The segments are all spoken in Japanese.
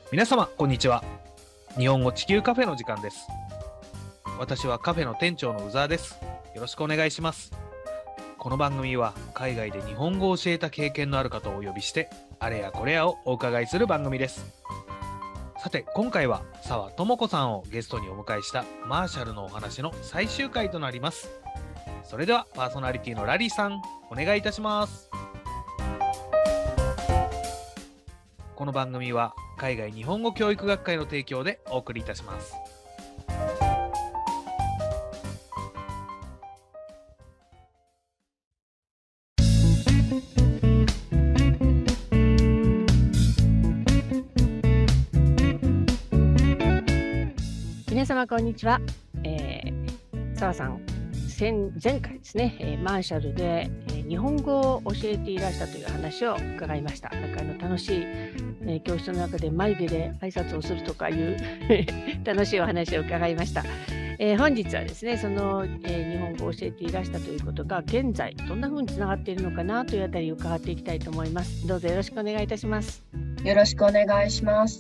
皆様こんにちは。日本語地球カフェの時間です。私はカフェの店長の宇沢です。よろしくお願いします。この番組は海外で日本語を教えた経験のある方をお呼びして、あれやこれやをお伺いする番組です。さて今回は澤智子さんをゲストにお迎えしたマーシャルのお話の最終回となります。それではパーソナリティのラリーさん、お願いいたします。この番組は海外日本語教育学会の提供でお送りいたします。 皆様こんにちは。澤さん、前回ですね、マーシャルで、日本語を教えていらしたという話を伺いました。なんか楽しい、教室の中で眉毛で挨拶をするとかいう楽しいお話を伺いました。本日はですね、その、日本語を教えていらしたということが現在どんな風につながっているのかなというあたりを伺っていきたいと思います。どうぞよろしくお願いいたします。 よろしくお願いします。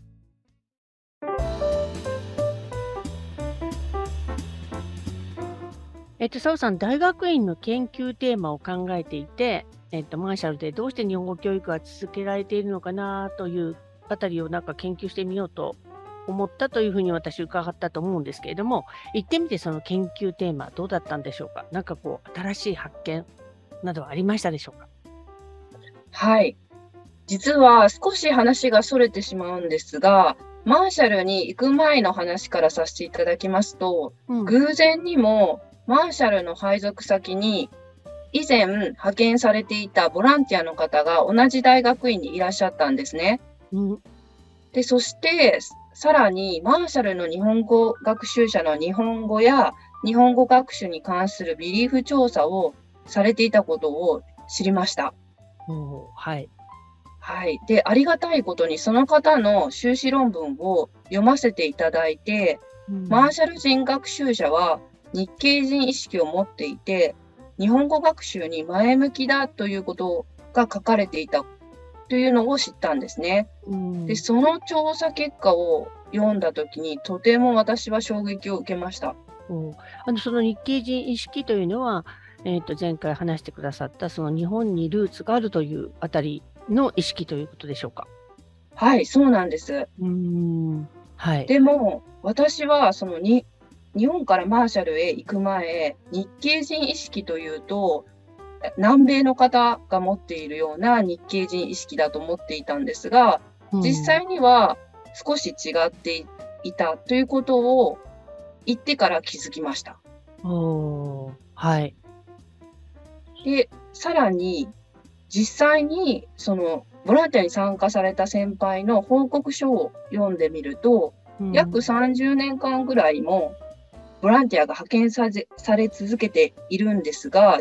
澤さん、大学院の研究テーマを考えていて、マーシャルでどうして日本語教育が続けられているのかなというあたりをなんか研究してみようと思ったというふうに私伺ったと思うんですけれども、行ってみてその研究テーマどうだったんでしょうか。なんか新しい発見などはありましたでしょうか。 はい。実は少し話がそれてしまうんですが、マーシャルに行く前の話からさせていただきますと、偶然にもマーシャルの配属先に以前派遣されていたボランティアの方が同じ大学院にいらっしゃったんですね。で、そしてさらにマーシャルの日本語学習者の日本語や日本語学習に関するビリーフ調査をされていたことを知りました。 はい。 はい。で、ありがたいことにその方の修士論文を読ませていただいて、マーシャル人学習者は日系人意識を持っていて、日本語学習に前向きだということが書かれていたというのを知ったんですね。で、その調査結果を読んだときにとても私は衝撃を受けました。 その日系人意識というのは、前回話してくださったその日本にルーツがあるというあたりの意識ということでしょうか。 はい、そうなんです。 はい。 でも私はその日本からマーシャルへ行く前、日系人意識というと南米の方が持っているような日系人意識だと思っていたんですが、実際には少し違っていたということを言ってから気づきました。 はい。 で、さらに実際にそのボランティアに参加された先輩の報告書を読んでみると、約30年間ぐらいもボランティアが派遣され続けているんですが、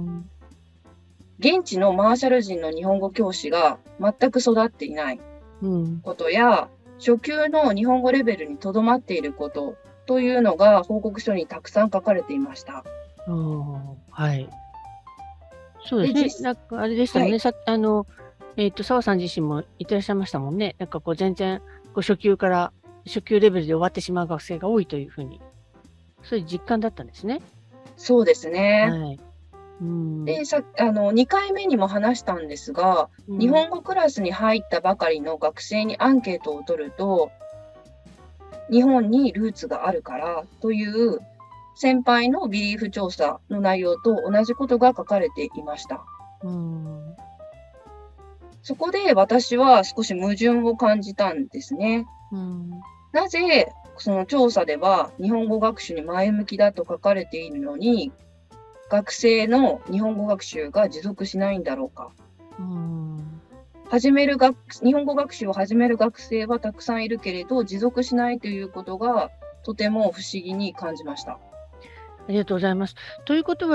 現地のマーシャル人の日本語教師が全く育っていないことや、初級の日本語レベルにとどまっていることというのが報告書にたくさん書かれていました。 はい。そうですね。なんかあれでしたよね。澤さん自身も言ってらっしゃいましたもんね。なんか全然初級レベルで終わってしまう学生が多いというふうに、そういう実感だったんですね。 そうですね。 はい。 で、2回目にも話したんですが、日本語クラスに入ったばかりの学生にアンケートを取ると、日本にルーツがあるからという先輩のビリーフ調査の内容と同じことが書かれていました。そこで私は少し矛盾を感じたんですね。なぜその調査では日本語学習に前向きだと書かれているのに、学生の日本語学習が持続しないんだろうか。日本語学習を始める学生はたくさんいるけれど、持続しないということがとても不思議に感じました。 ありがとうございます。ということは、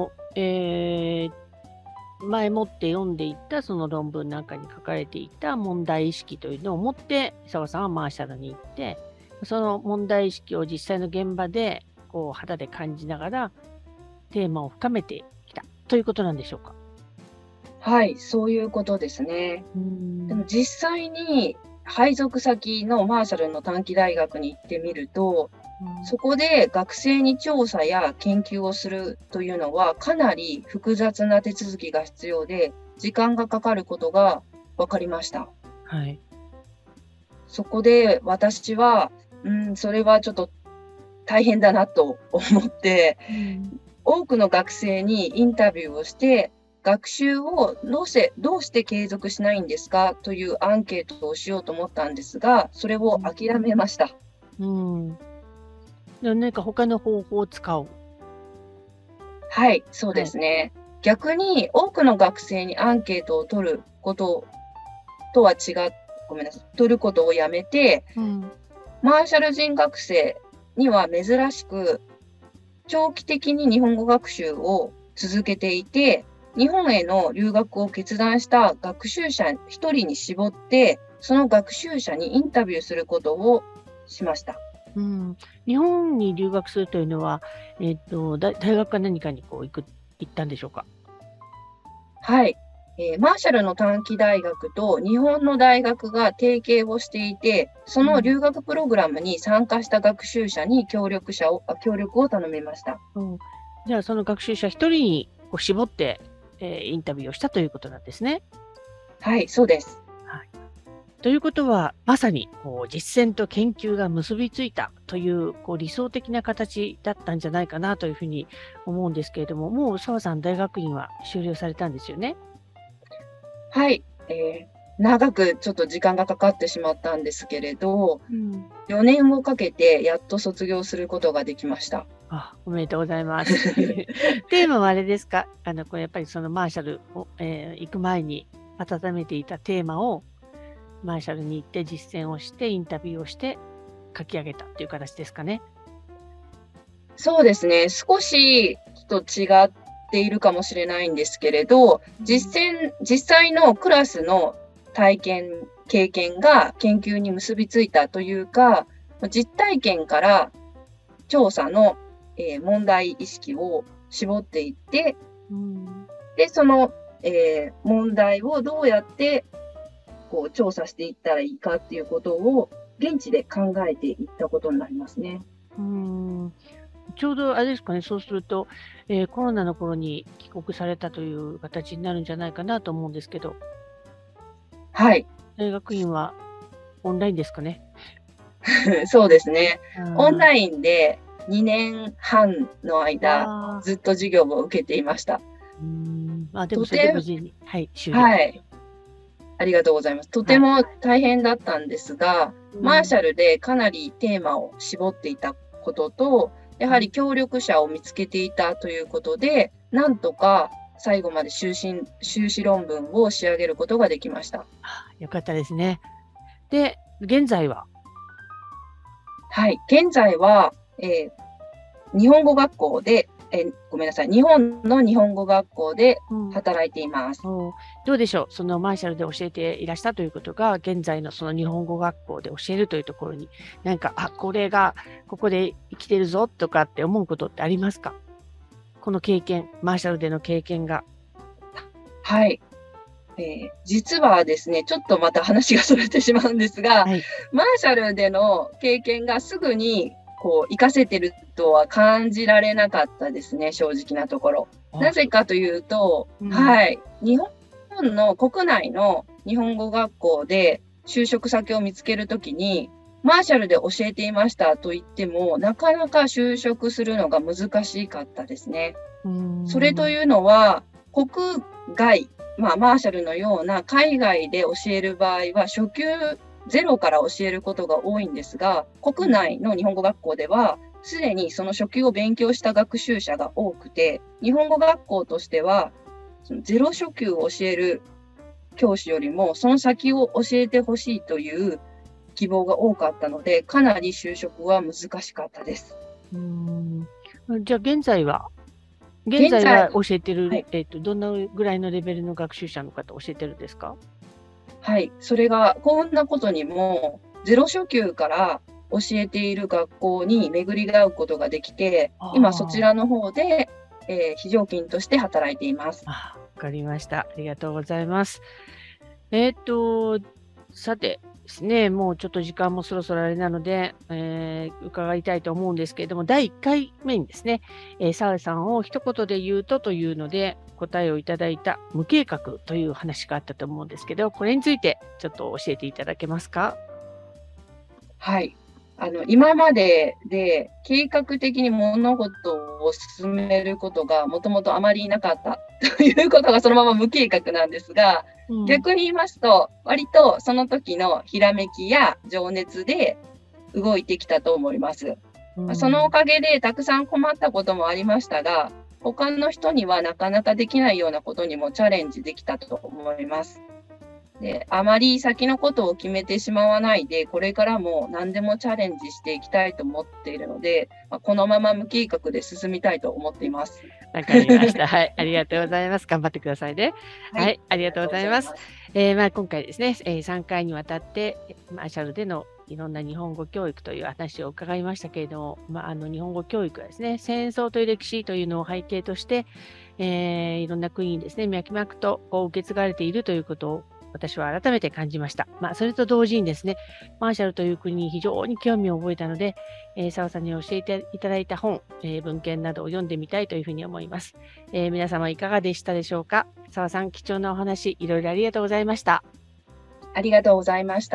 前もって読んでいたその論文なんかに書かれていた問題意識というのを持って澤さんはマーシャルに行って、その問題意識を実際の現場で肌で感じながらテーマを深めてきたということなんでしょうか。 はい、そういうことですね。でも実際に配属先のマーシャルの短期大学に行ってみると、そこで学生に調査や研究をするというのはかなり複雑な手続きが必要で時間がかかることが分かりました。 はい。 そこで私は、それはちょっと大変だなと思って、多くの学生にインタビューをして、学習をどうして継続しないんですかというアンケートをしようと思ったんですが、それを諦めました。 何か他の方法を使う？ はい、そうですね。逆に多くの学生にアンケートを取ることとはごめんなさい、取ることをやめて、マーシャル人学生には珍しく長期的に日本語学習を続けていて、日本への留学を決断した学習者一人に絞って、その学習者にインタビューすることをしました。 日本に留学するというのは、大学か何かに行ったんでしょうか？ はい。マーシャルの短期大学と日本の大学が提携をしていて、その留学プログラムに参加した学習者に協力を頼みました。 じゃあその学習者一人に絞って、インタビューをしたということなんですね。 はい、そうです。 ということは、まさに実践と研究が結びついたという理想的な形だったんじゃないかなというふうに思うんですけれども、もう澤さん、大学院は修了されたんですよね？ はい、長くちょっと時間がかかってしまったんですけれど、4年をかけてやっと卒業することができました。 おめでとうございます。テーマはあれですか？やっぱりそのマーシャルを、行く前に温めていたテーマをマーシャルに行って実践をしてインタビューをして書き上げたっていう形ですかね？ そうですね。少しちょっと違っているかもしれないんですけれど、実際のクラスの経験が研究に結びついたというか、実体験から調査の、問題意識を絞っていって、で、その、問題をどうやって調査していったらいいかっていうことを現地で考えていったことになりますね。 ちょうどあれですかね、そうすると、コロナの頃に帰国されたという形になるんじゃないかなと思うんですけど。 はい。 大学院はオンラインですかね？ そうですね。オンラインで2年半の間、ずっと授業を受けていました。 でもそれで無事に、終了。 はい。ありがとうございます。とても大変だったんですが、マーシャルでかなりテーマを絞っていたことと、やはり協力者を見つけていたということで、なんとか最後まで修士論文を仕上げることができました。 よかったですね。で、現在は？ はい、現在は、日本語学校で、ごめんなさい、日本の日本語学校で働いています。 どうでしょう、そのマーシャルで教えていらしたということが、現在のその日本語学校で教えるというところに、なんか、これがここで生きてるぞとかって思うことってありますか？この経験、マーシャルでの経験が。 はい。実はですね、ちょっとまた話がそれてしまうんですが、マーシャルでの経験がすぐに活かせてるとは感じられなかったですね、正直なところ。なぜかというと、はい、日本の国内の日本語学校で就職先を見つけるときに、マーシャルで教えていましたと言っても、なかなか就職するのが難しかったですね。それというのは、国外、マーシャルのような海外で教える場合は、初級ゼロから教えることが多いんですが、国内の日本語学校では、すでにその初級を勉強した学習者が多くて、日本語学校としては、そのゼロ初級を教える教師よりも、その先を教えてほしいという希望が多かったので、かなり就職は難しかったです。 じゃあ現在は教えてる、どんなぐらいのレベルの学習者の方教えてるんですか？ はい、それがこんなことにもゼロ初級から教えている学校に巡り合うことができて、今そちらの方で、非常勤として働いています。 わかりました。ありがとうございます。さて、 ですね、もうちょっと時間もそろそろあれなので、伺いたいと思うんですけれども、第1回目にですね、澤さんを一言で言うというので、答えをいただいた無計画という話があったと思うんですけど、これについてちょっと教えていただけますか？ はい。今までで計画的に物事を進めることがもともとあまりなかったということがそのまま無計画なんですが、逆に言いますと、割とその時のひらめきや情熱で動いてきたと思います。そのおかげでたくさん困ったこともありましたが、他の人にはなかなかできないようなことにもチャレンジできたと思います。で、あまり先のことを決めてしまわないで、これからも何でもチャレンジしていきたいと思っているので、このまま無計画で進みたいと思っています。 わかりました。はい、ありがとうございます。頑張ってくださいね。はい、ありがとうございます。今回ですね、3回にわたってマーシャルでのいろんな日本語教育という話を伺いましたけれども、日本語教育はですね、戦争という歴史というのを背景として、いろんな国にですね、脈々と受け継がれているということを私は改めて感じました。それと同時にですね、マーシャルという国に非常に興味を覚えたので、澤さんに教えていただいた本、文献などを読んでみたいというふうに思います。皆様いかがでしたでしょうか？澤さん、貴重なお話、いろいろありがとうございました。 ありがとうございました。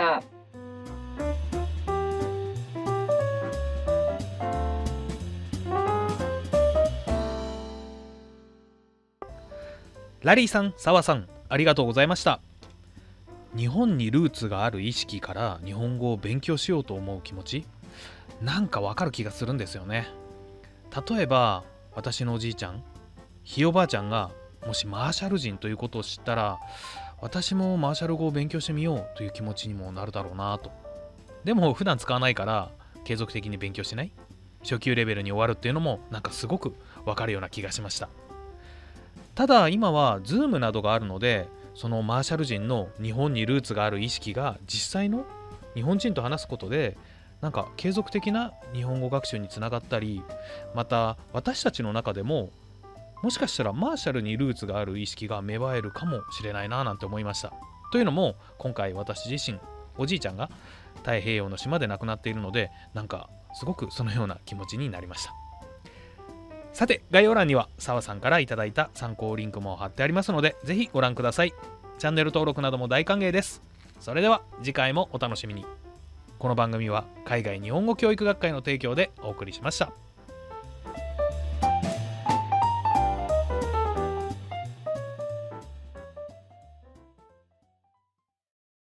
ラリーさん、澤さん、ありがとうございました。日本にルーツがある意識から日本語を勉強しようと思う気持ち、なんかわかる気がするんですよね。例えば私のおじいちゃん、ひいおばあちゃんがもしマーシャル人ということを知ったら、私もマーシャル語を勉強してみようという気持ちにもなるだろうなと。でも普段使わないから継続的に勉強しない、初級レベルに終わるっていうのもなんかすごくわかるような気がしました。ただ今は Zoom などがあるので、そのマーシャル人の日本にルーツがある意識が実際の日本人と話すことで、なんか継続的な日本語学習につながったり、また私たちの中でももしかしたらマーシャルにルーツがある意識が芽生えるかもしれないななんて思いました。というのも今回私自身、おじいちゃんが太平洋の島で亡くなっているので、なんかすごくそのような気持ちになりました。さて、概要欄には澤さんからいただいた参考リンクも貼ってありますので、ぜひご覧ください。チャンネル登録なども大歓迎です。それでは次回もお楽しみに。この番組は海外日本語教育学会の提供でお送りしました。